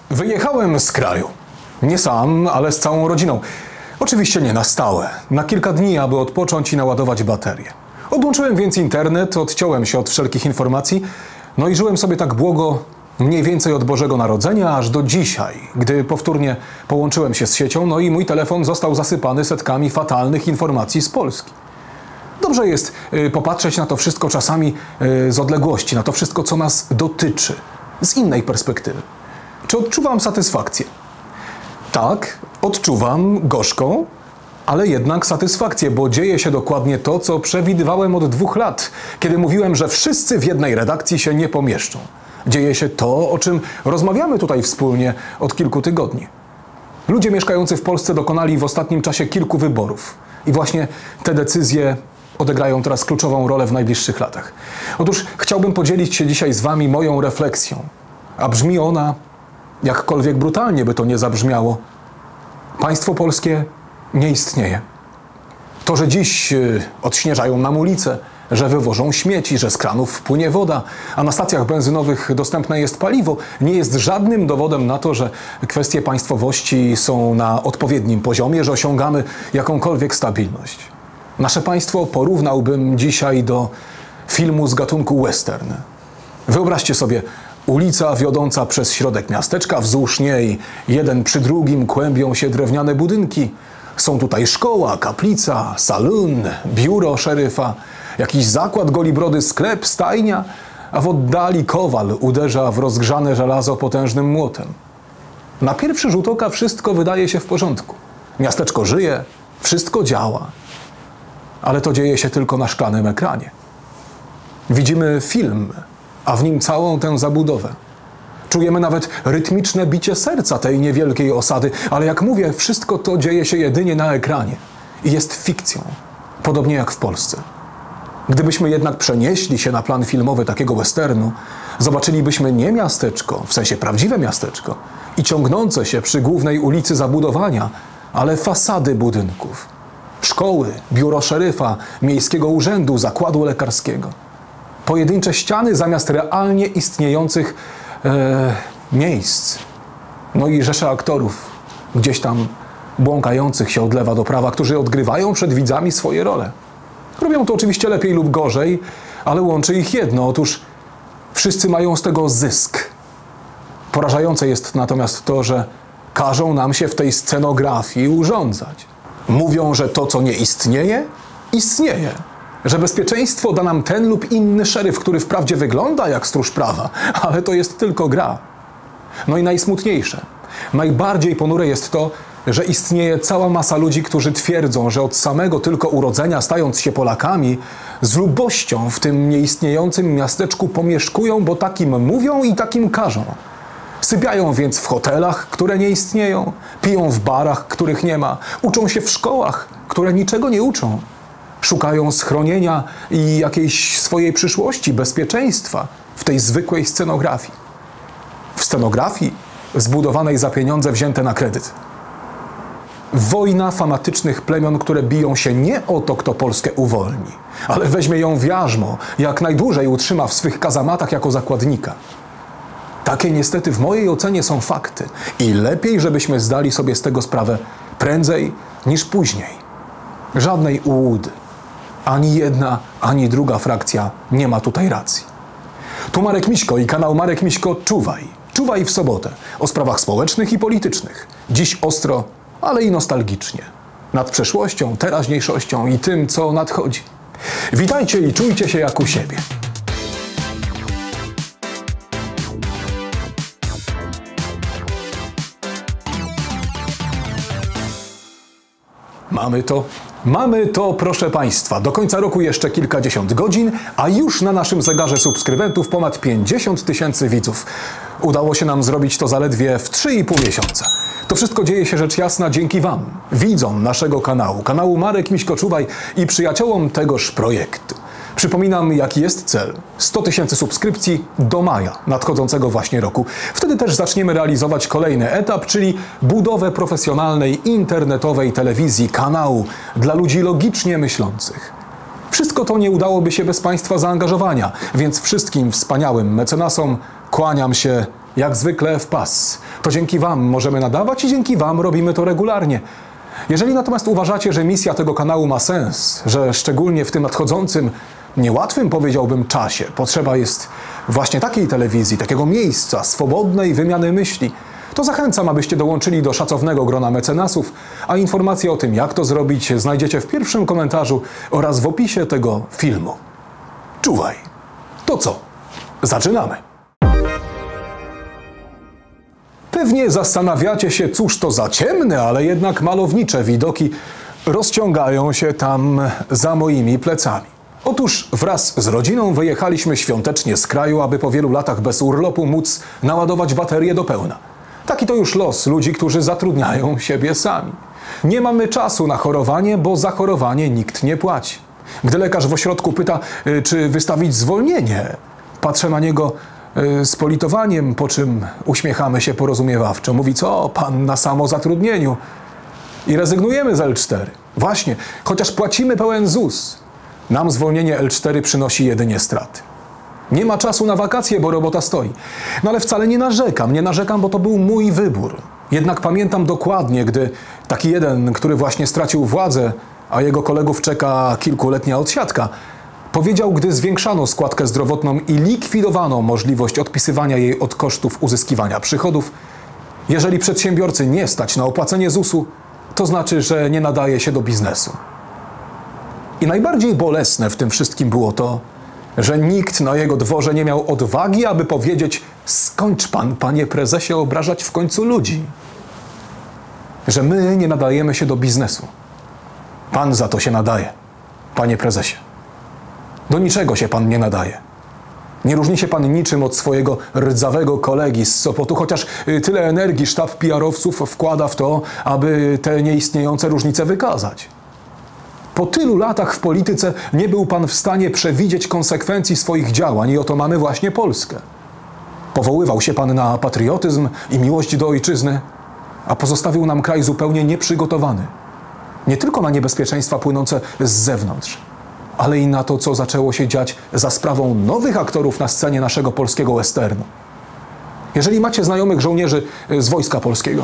Wyjechałem z kraju. Nie sam, ale z całą rodziną. Oczywiście nie na stałe. Na kilka dni, aby odpocząć i naładować baterię. Odłączyłem więc internet, odciąłem się od wszelkich informacji, no i żyłem sobie tak błogo mniej więcej od Bożego Narodzenia aż do dzisiaj, gdy powtórnie połączyłem się z siecią, no i mój telefon został zasypany setkami fatalnych informacji z Polski. Dobrze jest popatrzeć na to wszystko czasami z odległości, na to wszystko, co nas dotyczy, z innej perspektywy. Czy odczuwam satysfakcję? Tak, odczuwam gorzką, ale jednak satysfakcję, bo dzieje się dokładnie to, co przewidywałem od 2 lat, kiedy mówiłem, że wszyscy w jednej redakcji się nie pomieszczą. Dzieje się to, o czym rozmawiamy tutaj wspólnie od kilku tygodni. Ludzie mieszkający w Polsce dokonali w ostatnim czasie kilku wyborów i właśnie te decyzje odegrają teraz kluczową rolę w najbliższych latach. Otóż chciałbym podzielić się dzisiaj z Wami moją refleksją, a brzmi ona, jakkolwiek brutalnie by to nie zabrzmiało, państwo polskie nie istnieje. To, że dziś odśnieżają nam ulice, że wywożą śmieci, że z kranów płynie woda, a na stacjach benzynowych dostępne jest paliwo, nie jest żadnym dowodem na to, że kwestie państwowości są na odpowiednim poziomie, że osiągamy jakąkolwiek stabilność. Nasze państwo porównałbym dzisiaj do filmu z gatunku western. Wyobraźcie sobie, ulica wiodąca przez środek miasteczka, wzdłuż niej jeden przy drugim kłębią się drewniane budynki. Są tutaj szkoła, kaplica, salon, biuro szeryfa, jakiś zakład golibrody, sklep, stajnia, a w oddali kowal uderza w rozgrzane żelazo potężnym młotem. Na pierwszy rzut oka wszystko wydaje się w porządku. Miasteczko żyje, wszystko działa. Ale to dzieje się tylko na szklanym ekranie. Widzimy film, a w nim całą tę zabudowę. Czujemy nawet rytmiczne bicie serca tej niewielkiej osady, ale jak mówię, wszystko to dzieje się jedynie na ekranie i jest fikcją, podobnie jak w Polsce. Gdybyśmy jednak przenieśli się na plan filmowy takiego westernu, zobaczylibyśmy nie miasteczko, w sensie prawdziwe miasteczko, i ciągnące się przy głównej ulicy zabudowania, ale fasady budynków. Szkoły, biuro szeryfa, miejskiego urzędu, zakładu lekarskiego. Pojedyncze ściany zamiast realnie istniejących miejsc. No i rzesze aktorów, gdzieś tam błąkających się od lewa do prawa, którzy odgrywają przed widzami swoje role. Robią to oczywiście lepiej lub gorzej, ale łączy ich jedno. Otóż wszyscy mają z tego zysk. Porażające jest natomiast to, że każą nam się w tej scenografii urządzać. Mówią, że to, co nie istnieje, istnieje. Że bezpieczeństwo da nam ten lub inny szeryf, który wprawdzie wygląda jak stróż prawa, ale to jest tylko gra. No i najsmutniejsze, najbardziej ponure jest to, że istnieje cała masa ludzi, którzy twierdzą, że od samego tylko urodzenia, stając się Polakami, z lubością w tym nieistniejącym miasteczku pomieszkują, bo takim mówią i takim każą. Sypiają więc w hotelach, które nie istnieją, piją w barach, których nie ma, uczą się w szkołach, które niczego nie uczą. Szukają schronienia i jakiejś swojej przyszłości, bezpieczeństwa w tej zwykłej scenografii. W scenografii zbudowanej za pieniądze wzięte na kredyt. Wojna fanatycznych plemion, które biją się nie o to, kto Polskę uwolni, ale weźmie ją w jarzmo, jak najdłużej utrzyma w swych kazamatach jako zakładnika. Takie niestety w mojej ocenie są fakty i lepiej, żebyśmy zdali sobie z tego sprawę prędzej niż później. Żadnej ułudy. Ani jedna, ani druga frakcja nie ma tutaj racji. Tu Marek Miśko i kanał Marek Miśko Czuwaj. Czuwaj w sobotę. O sprawach społecznych i politycznych. Dziś ostro, ale i nostalgicznie. Nad przeszłością, teraźniejszością i tym, co nadchodzi. Witajcie i czujcie się jak u siebie. Mamy to, proszę Państwa. Do końca roku jeszcze kilkadziesiąt godzin, a już na naszym zegarze subskrybentów ponad 50 000 widzów. Udało się nam zrobić to zaledwie w 3,5 miesiąca. To wszystko dzieje się rzecz jasna dzięki Wam, widzom naszego kanału Marek Miśko Czuwaj i przyjaciołom tegoż projektu. Przypominam, jaki jest cel. 100 000 subskrypcji do maja nadchodzącego właśnie roku. Wtedy też zaczniemy realizować kolejny etap, czyli budowę profesjonalnej internetowej telewizji, kanału dla ludzi logicznie myślących. Wszystko to nie udałoby się bez Państwa zaangażowania, więc wszystkim wspaniałym mecenasom kłaniam się jak zwykle w pas. To dzięki wam możemy nadawać i dzięki wam robimy to regularnie. Jeżeli natomiast uważacie, że misja tego kanału ma sens, że szczególnie w tym nadchodzącym, niełatwym, powiedziałbym, czasie potrzeba jest właśnie takiej telewizji, takiego miejsca, swobodnej wymiany myśli, to zachęcam, abyście dołączyli do szacownego grona mecenasów, a informacje o tym, jak to zrobić, znajdziecie w pierwszym komentarzu oraz w opisie tego filmu. Czuwaj! To co? Zaczynamy! Pewnie zastanawiacie się, cóż to za ciemne, ale jednak malownicze widoki rozciągają się tam za moimi plecami. Otóż wraz z rodziną wyjechaliśmy świątecznie z kraju, aby po wielu latach bez urlopu móc naładować baterię do pełna. Taki to już los ludzi, którzy zatrudniają siebie sami. Nie mamy czasu na chorowanie, bo za chorowanie nikt nie płaci. Gdy lekarz w ośrodku pyta, czy wystawić zwolnienie, patrzę na niego z politowaniem, po czym uśmiechamy się porozumiewawczo. Mówi, co pan na samozatrudnieniu? I rezygnujemy z L4. Właśnie, chociaż płacimy pełen ZUS, nam zwolnienie L4 przynosi jedynie straty. Nie ma czasu na wakacje, bo robota stoi. No ale wcale nie narzekam, bo to był mój wybór. Jednak pamiętam dokładnie, gdy taki jeden, który właśnie stracił władzę, a jego kolegów czeka kilkuletnia odsiadka, powiedział, gdy zwiększano składkę zdrowotną i likwidowano możliwość odpisywania jej od kosztów uzyskiwania przychodów, jeżeli przedsiębiorcy nie stać na opłacenie ZUS-u, to znaczy, że nie nadaje się do biznesu. I najbardziej bolesne w tym wszystkim było to, że nikt na jego dworze nie miał odwagi, aby powiedzieć: skończ pan, panie prezesie, obrażać w końcu ludzi. Że my nie nadajemy się do biznesu. Pan za to się nadaje, panie prezesie. Do niczego się pan nie nadaje. Nie różni się pan niczym od swojego rdzawego kolegi z Sopotu, chociaż tyle energii sztab PR-owców wkłada w to, aby te nieistniejące różnice wykazać. Po tylu latach w polityce nie był pan w stanie przewidzieć konsekwencji swoich działań i oto mamy właśnie Polskę. Powoływał się pan na patriotyzm i miłość do ojczyzny, a pozostawił nam kraj zupełnie nieprzygotowany. Nie tylko na niebezpieczeństwa płynące z zewnątrz, ale i na to, co zaczęło się dziać za sprawą nowych aktorów na scenie naszego polskiego westernu. Jeżeli macie znajomych żołnierzy z Wojska Polskiego,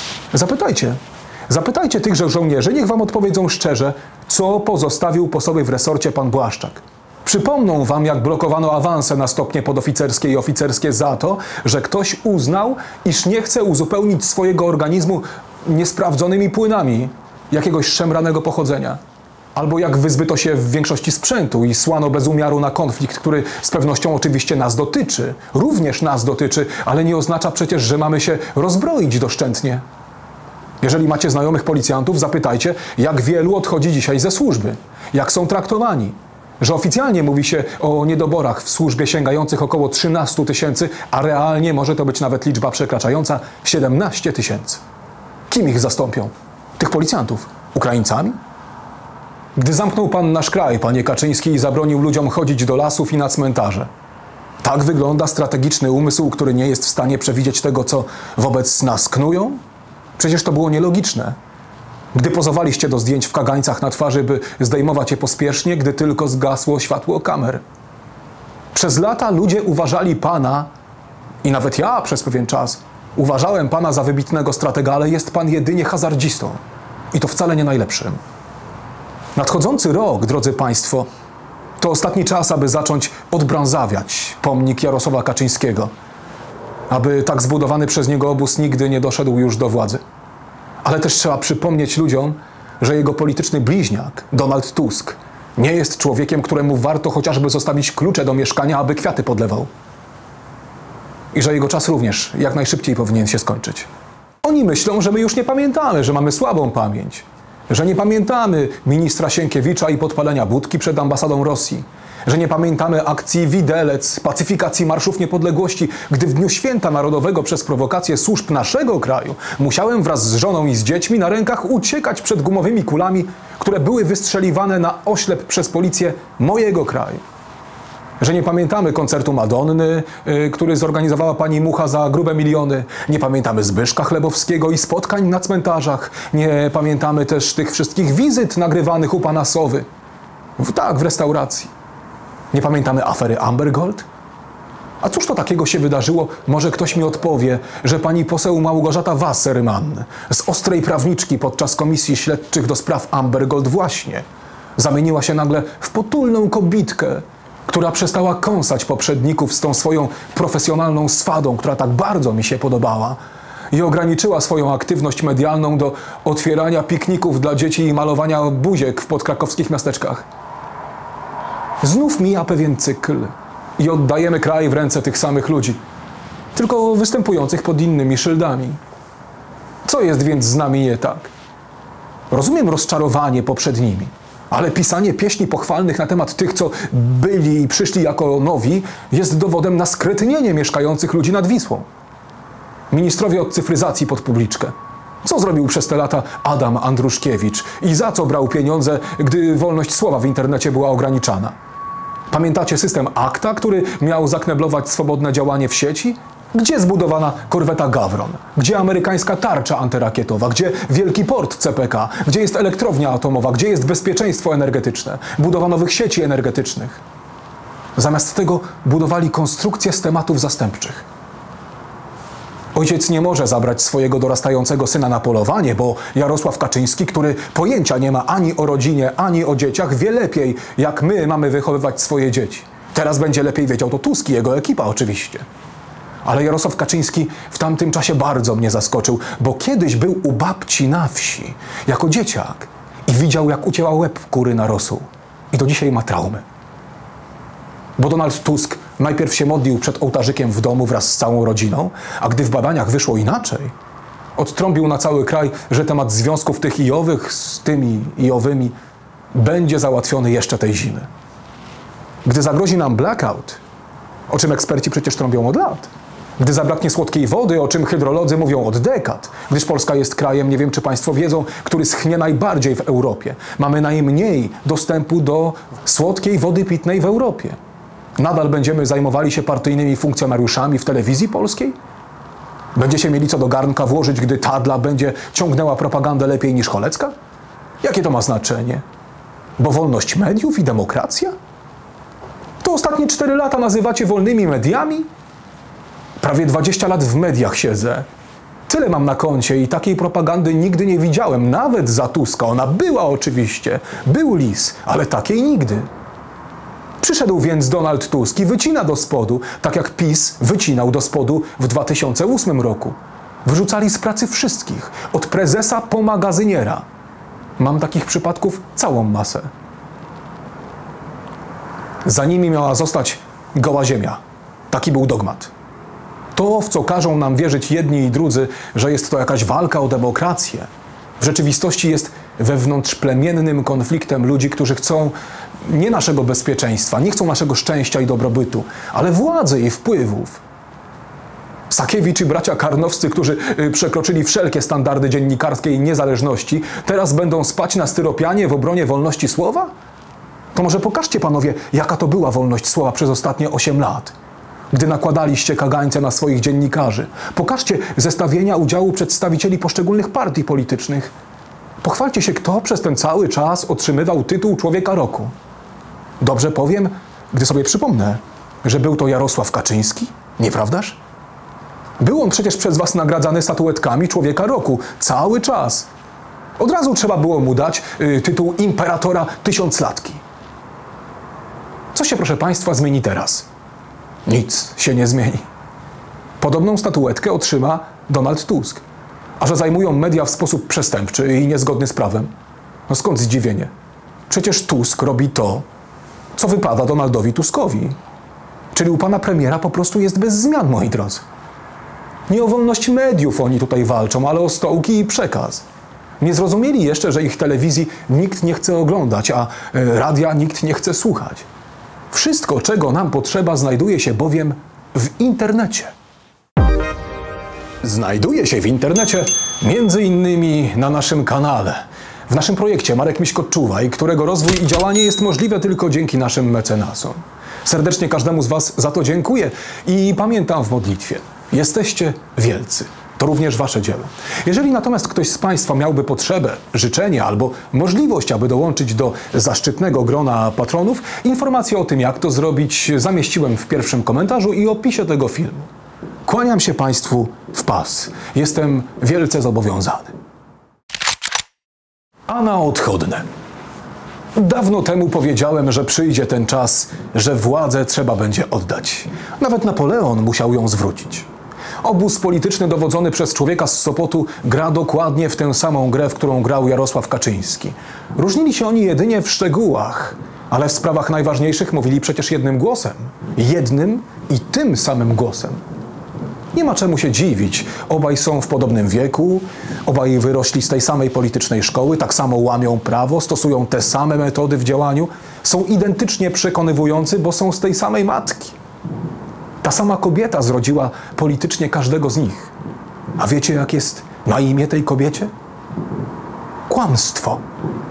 zapytajcie tychże żołnierzy, niech wam odpowiedzą szczerze, co pozostawił po sobie w resorcie pan Błaszczak. Przypomną wam, jak blokowano awanse na stopnie podoficerskie i oficerskie za to, że ktoś uznał, iż nie chce uzupełnić swojego organizmu niesprawdzonymi płynami jakiegoś szemranego pochodzenia. Albo jak wyzbyto się w większości sprzętu i słano bez umiaru na konflikt, który z pewnością oczywiście nas dotyczy, również nas dotyczy, ale nie oznacza przecież, że mamy się rozbroić doszczętnie. Jeżeli macie znajomych policjantów, zapytajcie, jak wielu odchodzi dzisiaj ze służby, jak są traktowani. Że oficjalnie mówi się o niedoborach w służbie sięgających około 13 000, a realnie może to być nawet liczba przekraczająca 17 000. Kim ich zastąpią? Tych policjantów? Ukraińcami? Gdy zamknął pan nasz kraj, panie Kaczyński, i zabronił ludziom chodzić do lasów i na cmentarze. Tak wygląda strategiczny umysł, który nie jest w stanie przewidzieć tego, co wobec nas knują? Przecież to było nielogiczne. Gdy pozowaliście do zdjęć w kagańcach na twarzy, by zdejmować je pospiesznie, gdy tylko zgasło światło kamer. Przez lata ludzie uważali pana, i nawet ja przez pewien czas, uważałem pana za wybitnego stratega, ale jest pan jedynie hazardzistą. I to wcale nie najlepszym. Nadchodzący rok, drodzy państwo, to ostatni czas, aby zacząć odbrązawiać pomnik Jarosława Kaczyńskiego. Aby tak zbudowany przez niego obóz nigdy nie doszedł już do władzy. Ale też trzeba przypomnieć ludziom, że jego polityczny bliźniak, Donald Tusk, nie jest człowiekiem, któremu warto chociażby zostawić klucze do mieszkania, aby kwiaty podlewał. I że jego czas również jak najszybciej powinien się skończyć. Oni myślą, że my już nie pamiętamy, że mamy słabą pamięć. Że nie pamiętamy ministra Sienkiewicza i podpalenia budki przed ambasadą Rosji. Że nie pamiętamy akcji Widelec, pacyfikacji Marszów Niepodległości, gdy w Dniu Święta Narodowego przez prowokację służb naszego kraju musiałem wraz z żoną i z dziećmi na rękach uciekać przed gumowymi kulami, które były wystrzeliwane na oślep przez policję mojego kraju. Że nie pamiętamy koncertu Madonny, który zorganizowała pani Mucha za grube miliony. Nie pamiętamy Zbyszka Chlebowskiego i spotkań na cmentarzach. Nie pamiętamy też tych wszystkich wizyt nagrywanych u pana Sowy. W restauracji. Nie pamiętamy afery Amber Gold? A cóż to takiego się wydarzyło? Może ktoś mi odpowie, że pani poseł Małgorzata Wasserman z ostrej prawniczki podczas komisji śledczych do spraw Amber Gold właśnie zamieniła się nagle w potulną kobitkę, która przestała kąsać poprzedników z tą swoją profesjonalną swadą, która tak bardzo mi się podobała, i ograniczyła swoją aktywność medialną do otwierania pikników dla dzieci i malowania buziek w podkrakowskich miasteczkach. Znów mija pewien cykl i oddajemy kraj w ręce tych samych ludzi, tylko występujących pod innymi szyldami. Co jest więc z nami nie tak? Rozumiem rozczarowanie poprzednimi, ale pisanie pieśni pochwalnych na temat tych, co byli i przyszli jako nowi, jest dowodem na skretnienie mieszkających ludzi nad Wisłą. Ministrowie od cyfryzacji pod publiczkę. Co zrobił przez te lata Adam Andruszkiewicz i za co brał pieniądze, gdy wolność słowa w internecie była ograniczana? Pamiętacie system ACTA, który miał zakneblować swobodne działanie w sieci? Gdzie zbudowana korweta Gawron? Gdzie amerykańska tarcza antyrakietowa? Gdzie wielki port CPK? Gdzie jest elektrownia atomowa? Gdzie jest bezpieczeństwo energetyczne? Budowa nowych sieci energetycznych. Zamiast tego budowali konstrukcje z tematów zastępczych. Ojciec nie może zabrać swojego dorastającego syna na polowanie, bo Jarosław Kaczyński, który pojęcia nie ma ani o rodzinie, ani o dzieciach, wie lepiej, jak my mamy wychowywać swoje dzieci. Teraz będzie lepiej wiedział to Tusk i jego ekipa oczywiście. Ale Jarosław Kaczyński w tamtym czasie bardzo mnie zaskoczył, bo kiedyś był u babci na wsi, jako dzieciak i widział, jak ucięła łeb kury na rosół. I do dzisiaj ma traumy. Bo Donald Tusk najpierw się modlił przed ołtarzykiem w domu wraz z całą rodziną, a gdy w badaniach wyszło inaczej, odtrąbił na cały kraj, że temat związków tych i owych z tymi i owymi będzie załatwiony jeszcze tej zimy. Gdy zagrozi nam blackout, o czym eksperci przecież trąbią od lat, gdy zabraknie słodkiej wody, o czym hydrolodzy mówią od dekad, gdyż Polska jest krajem, nie wiem czy Państwo wiedzą, który schnie najbardziej w Europie. Mamy najmniej dostępu do słodkiej wody pitnej w Europie. Nadal będziemy zajmowali się partyjnymi funkcjonariuszami w telewizji polskiej? Będziecie mieli co do garnka włożyć, gdy Tadla będzie ciągnęła propagandę lepiej niż Cholecka? Jakie to ma znaczenie? Bo wolność mediów i demokracja? To ostatnie 4 lata nazywacie wolnymi mediami? Prawie 20 lat w mediach siedzę. Tyle mam na koncie i takiej propagandy nigdy nie widziałem, nawet za Tuska. Ona była oczywiście, był lis, ale takiej nigdy. Przyszedł więc Donald Tusk i wycina do spodu, tak jak PiS wycinał do spodu w 2008 roku. Wyrzucali z pracy wszystkich, od prezesa po magazyniera. Mam takich przypadków całą masę. Za nimi miała zostać goła ziemia. Taki był dogmat. To, w co każą nam wierzyć jedni i drudzy, że jest to jakaś walka o demokrację, w rzeczywistości jest wewnątrzplemiennym konfliktem ludzi, którzy chcą nie naszego bezpieczeństwa, nie chcą naszego szczęścia i dobrobytu, ale władzy i wpływów. Sakiewicz i bracia Karnowscy, którzy przekroczyli wszelkie standardy dziennikarskiej niezależności, teraz będą spać na styropianie w obronie wolności słowa? To może pokażcie panowie, jaka to była wolność słowa przez ostatnie 8 lat, gdy nakładaliście kagańce na swoich dziennikarzy. Pokażcie zestawienia udziału przedstawicieli poszczególnych partii politycznych. Pochwalcie się, kto przez ten cały czas otrzymywał tytuł Człowieka Roku. Dobrze powiem, gdy sobie przypomnę, że był to Jarosław Kaczyński, nieprawdaż? Był on przecież przez was nagradzany statuetkami Człowieka Roku cały czas. Od razu trzeba było mu dać tytuł Imperatora Tysiąclatki. Co się, proszę państwa, zmieni teraz? Nic się nie zmieni. Podobną statuetkę otrzyma Donald Tusk. A że zajmują media w sposób przestępczy i niezgodny z prawem? No skąd zdziwienie? Przecież Tusk robi to, co wypada Donaldowi Tuskowi. Czyli u pana premiera po prostu jest bez zmian, moi drodzy. Nie o wolność mediów oni tutaj walczą, ale o stołki i przekaz. Nie zrozumieli jeszcze, że ich telewizji nikt nie chce oglądać, a radia nikt nie chce słuchać. Wszystko, czego nam potrzeba, znajduje się bowiem w internecie. Znajduje się w internecie między innymi na naszym kanale. W naszym projekcie Marek Miśko-Czuwaj, którego rozwój i działanie jest możliwe tylko dzięki naszym mecenasom. Serdecznie każdemu z was za to dziękuję i pamiętam w modlitwie. Jesteście wielcy. To również wasze dzieło. Jeżeli natomiast ktoś z państwa miałby potrzebę, życzenie albo możliwość, aby dołączyć do zaszczytnego grona patronów, informacje o tym, jak to zrobić, zamieściłem w pierwszym komentarzu i opisie tego filmu. Kłaniam się państwu w pas. Jestem wielce zobowiązany. A na odchodne. Dawno temu powiedziałem, że przyjdzie ten czas, że władzę trzeba będzie oddać. Nawet Napoleon musiał ją zwrócić. Obóz polityczny dowodzony przez człowieka z Sopotu gra dokładnie w tę samą grę, w którą grał Jarosław Kaczyński. Różnili się oni jedynie w szczegółach, ale w sprawach najważniejszych mówili przecież jednym głosem. Jednym i tym samym głosem. Nie ma czemu się dziwić. Obaj są w podobnym wieku, obaj wyrośli z tej samej politycznej szkoły, tak samo łamią prawo, stosują te same metody w działaniu, są identycznie przekonywujący, bo są z tej samej matki. Ta sama kobieta zrodziła politycznie każdego z nich. A wiecie, jak jest na imię tej kobiecie? Kłamstwo.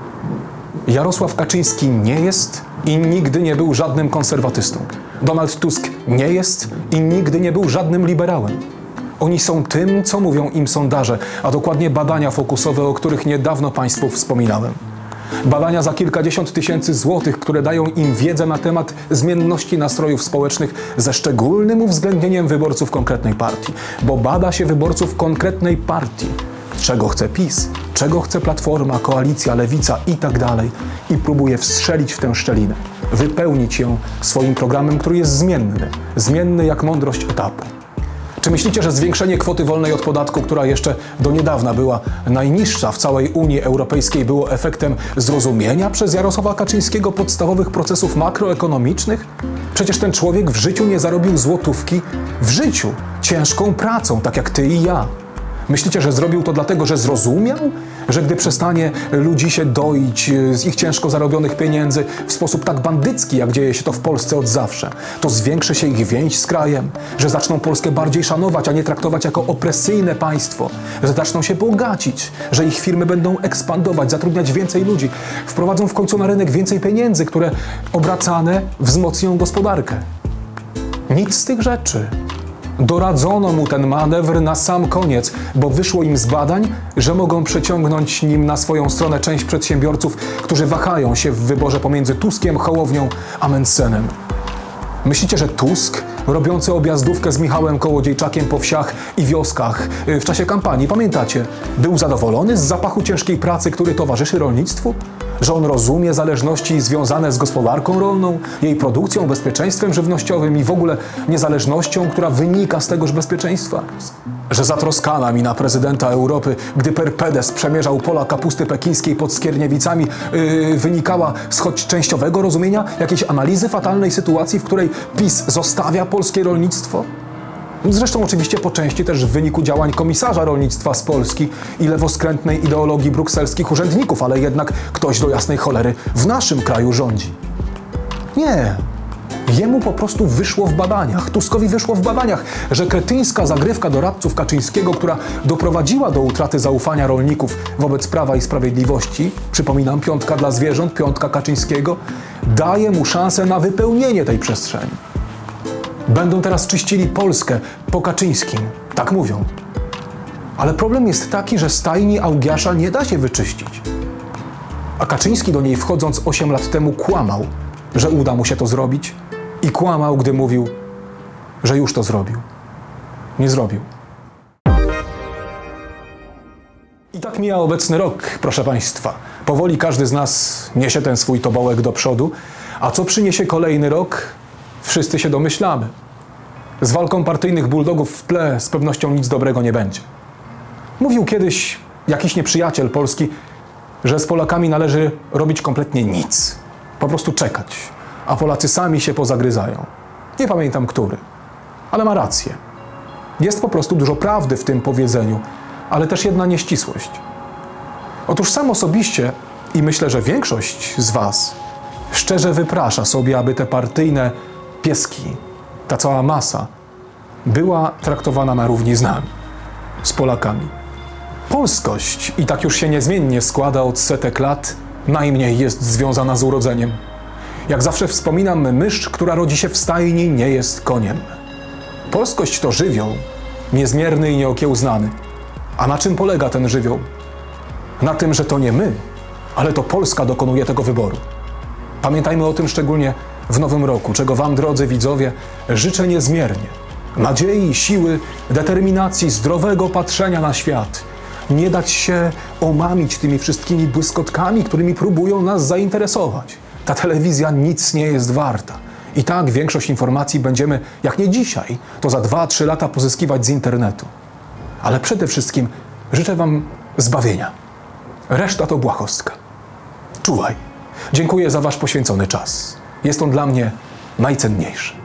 Jarosław Kaczyński nie jest i nigdy nie był żadnym konserwatystą. Donald Tusk nie jest i nigdy nie był żadnym liberałem. Oni są tym, co mówią im sondaże, a dokładnie badania fokusowe, o których niedawno państwu wspominałem. Badania za kilkadziesiąt tysięcy złotych, które dają im wiedzę na temat zmienności nastrojów społecznych ze szczególnym uwzględnieniem wyborców konkretnej partii. Bo bada się wyborców konkretnej partii. Czego chce PiS, czego chce Platforma, Koalicja, Lewica i tak dalej. I próbuje wstrzelić w tę szczelinę. Wypełnić ją swoim programem, który jest zmienny. Zmienny jak mądrość etapu. Czy myślicie, że zwiększenie kwoty wolnej od podatku, która jeszcze do niedawna była najniższa w całej Unii Europejskiej, było efektem zrozumienia przez Jarosława Kaczyńskiego podstawowych procesów makroekonomicznych? Przecież ten człowiek w życiu nie zarobił złotówki, w życiu, ciężką pracą, tak jak ty i ja. Myślicie, że zrobił to dlatego, że zrozumiał? Że gdy przestanie ludzi się doić z ich ciężko zarobionych pieniędzy w sposób tak bandycki, jak dzieje się to w Polsce od zawsze, to zwiększy się ich więź z krajem? Że zaczną Polskę bardziej szanować, a nie traktować jako opresyjne państwo? Że zaczną się bogacić? Że ich firmy będą ekspandować, zatrudniać więcej ludzi? Wprowadzą w końcu na rynek więcej pieniędzy, które obracane wzmocnią gospodarkę? Nic z tych rzeczy. Doradzono mu ten manewr na sam koniec, bo wyszło im z badań, że mogą przeciągnąć nim na swoją stronę część przedsiębiorców, którzy wahają się w wyborze pomiędzy Tuskiem, Hołownią a Mencenem. Myślicie, że Tusk, robiący objazdówkę z Michałem Kołodziejczakiem po wsiach i wioskach w czasie kampanii, pamiętacie, był zadowolony z zapachu ciężkiej pracy, który towarzyszy rolnictwu? Że on rozumie zależności związane z gospodarką rolną, jej produkcją, bezpieczeństwem żywnościowym i w ogóle niezależnością, która wynika z tegoż bezpieczeństwa? Że zatroskana mina prezydenta Europy, gdy Perpedes przemierzał pola kapusty pekińskiej pod Skierniewicami, wynikała z choć częściowego rozumienia jakiejś analizy fatalnej sytuacji, w której PiS zostawia polskie rolnictwo? Zresztą oczywiście po części też w wyniku działań komisarza rolnictwa z Polski i lewoskrętnej ideologii brukselskich urzędników, ale jednak ktoś do jasnej cholery w naszym kraju rządzi. Nie. Jemu po prostu wyszło w badaniach, Tuskowi wyszło w badaniach, że kretyńska zagrywka doradców Kaczyńskiego, która doprowadziła do utraty zaufania rolników wobec Prawa i Sprawiedliwości, przypominam, piątka dla zwierząt, piątka Kaczyńskiego, daje mu szansę na wypełnienie tej przestrzeni. Będą teraz czyścili Polskę po Kaczyńskim. Tak mówią. Ale problem jest taki, że stajni Augiasza nie da się wyczyścić. A Kaczyński do niej wchodząc 8 lat temu kłamał, że uda mu się to zrobić i kłamał, gdy mówił, że już to zrobił. Nie zrobił. I tak mija obecny rok, proszę państwa. Powoli każdy z nas niesie ten swój tobołek do przodu, a co przyniesie kolejny rok? Wszyscy się domyślamy. Z walką partyjnych buldogów w tle z pewnością nic dobrego nie będzie. Mówił kiedyś jakiś nieprzyjaciel Polski, że z Polakami należy robić kompletnie nic. Po prostu czekać, a Polacy sami się pozagryzają. Nie pamiętam który, ale ma rację. Jest po prostu dużo prawdy w tym powiedzeniu, ale też jedna nieścisłość. Otóż sam osobiście, i myślę, że większość z was, szczerze wyprasza sobie, aby te partyjne pieski, ta cała masa, była traktowana na równi z nami, z Polakami. Polskość, i tak już się niezmiennie składa od setek lat, najmniej jest związana z urodzeniem. Jak zawsze wspominam, mysz, która rodzi się w stajni, nie jest koniem. Polskość to żywioł, niezmierny i nieokiełznany. A na czym polega ten żywioł? Na tym, że to nie my, ale to Polska dokonuje tego wyboru. Pamiętajmy o tym szczególnie w nowym roku, czego wam, drodzy widzowie, życzę niezmiernie. Nadziei, siły, determinacji, zdrowego patrzenia na świat. Nie dać się omamić tymi wszystkimi błyskotkami, którymi próbują nas zainteresować. Ta telewizja nic nie jest warta. I tak większość informacji będziemy, jak nie dzisiaj, to za 2-3 lata pozyskiwać z internetu. Ale przede wszystkim życzę wam zbawienia. Reszta to błahostka. Czuwaj. Dziękuję za wasz poświęcony czas. Jest on dla mnie najcenniejszy.